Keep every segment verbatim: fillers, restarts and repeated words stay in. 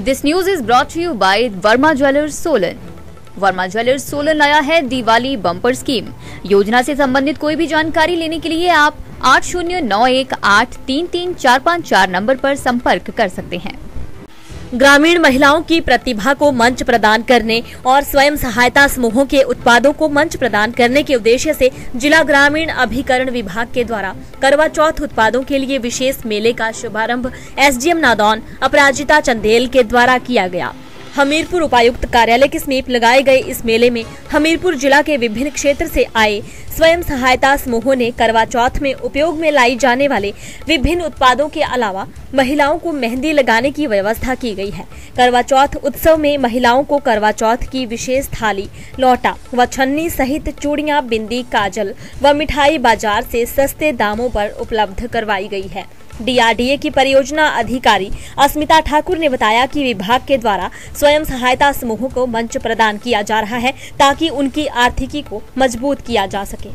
This news is brought to you by Verma jewellers Solan. Verma jewellers Solan लाया है Diwali bumper scheme. योजना से संबंधित कोई भी जानकारी लेने के लिए आप आठ शून्य नौ एक आठ तीन तीन चार पाँच चार नंबर पर संपर्क कर सकते हैं। ग्रामीण महिलाओं की प्रतिभा को मंच प्रदान करने और स्वयं सहायता समूहों के उत्पादों को मंच प्रदान करने के उद्देश्य से जिला ग्रामीण अभिकरण विभाग के द्वारा करवा चौथ उत्पादों के लिए विशेष मेले का शुभारंभ एसडीएम नादौन अपराजिता चंदेल के द्वारा किया गया। हमीरपुर उपायुक्त कार्यालय के समीप लगाए गए इस मेले में हमीरपुर जिला के विभिन्न क्षेत्र से आए स्वयं सहायता समूहों ने करवा चौथ में उपयोग में लाई जाने वाले विभिन्न उत्पादों के अलावा महिलाओं को मेहंदी लगाने की व्यवस्था की गई है। करवा चौथ उत्सव में महिलाओं को करवा चौथ की विशेष थाली, लौटा व छन्नी सहित चूड़ियां, बिंदी, काजल व मिठाई बाजार से सस्ते दामों पर उपलब्ध करवाई गई है। डीआरडीए की परियोजना अधिकारी अस्मिता ठाकुर ने बताया कि विभाग के द्वारा स्वयं सहायता समूहों को मंच प्रदान किया जा रहा है ताकि उनकी आर्थिकी को मजबूत किया जा सके।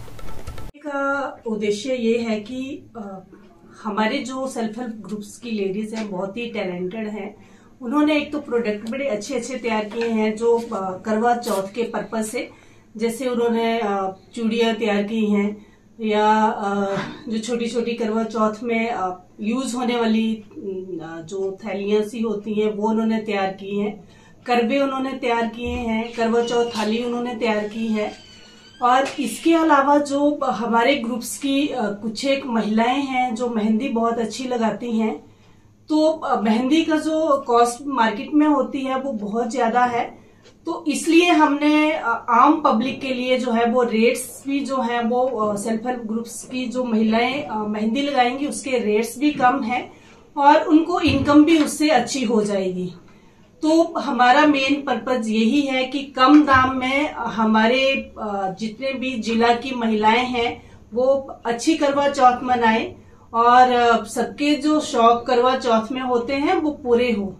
का उद्देश्य ये है कि आ, हमारे जो सेल्फ हेल्प ग्रुप्स की लेडीज हैं बहुत ही टैलेंटेड हैं। उन्होंने एक तो प्रोडक्ट बड़े अच्छे अच्छे तैयार किए हैं जो आ, करवा चौथ के पर्पज से, जैसे उन्होंने चूड़ियां तैयार की हैं या जो छोटी छोटी करवा चौथ में यूज होने वाली जो थैलियां सी होती हैं वो उन्होंने तैयार की हैं। करवे उन्होंने तैयार किए हैं, करवा चौथ थाली उन्होंने तैयार की है। और इसके अलावा जो हमारे ग्रुप्स की कुछ एक महिलाएं हैं जो मेहंदी बहुत अच्छी लगाती हैं, तो मेहंदी का जो कॉस्ट मार्केट में होती है वो बहुत ज्यादा है, तो इसलिए हमने आम पब्लिक के लिए जो है वो रेट्स भी जो है वो सेल्फ हेल्प ग्रुप्स की जो महिलाएं मेहंदी लगाएंगी उसके रेट्स भी कम है और उनको इनकम भी उससे अच्छी हो जाएगी। तो हमारा मेन पर्पज यही है कि कम दाम में हमारे जितने भी जिला की महिलाएं हैं वो अच्छी करवा चौथ मनाएं और सबके जो शौक करवा चौथ में होते हैं वो पूरे हो।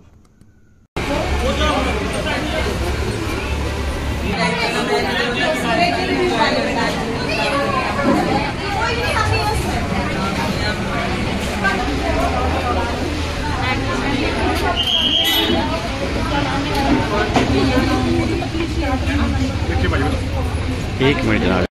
एक मिनट जनाब।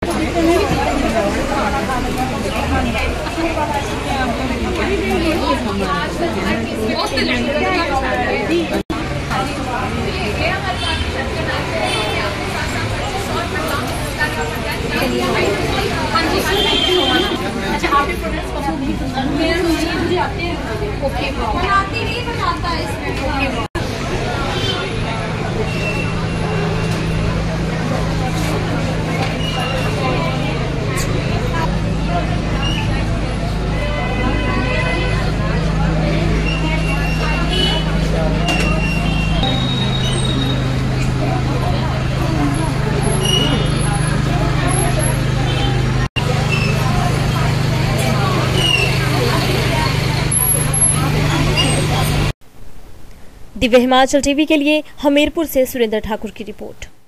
दिव्य हिमाचल टीवी के लिए हमीरपुर से सुरेंद्र ठाकुर की रिपोर्ट।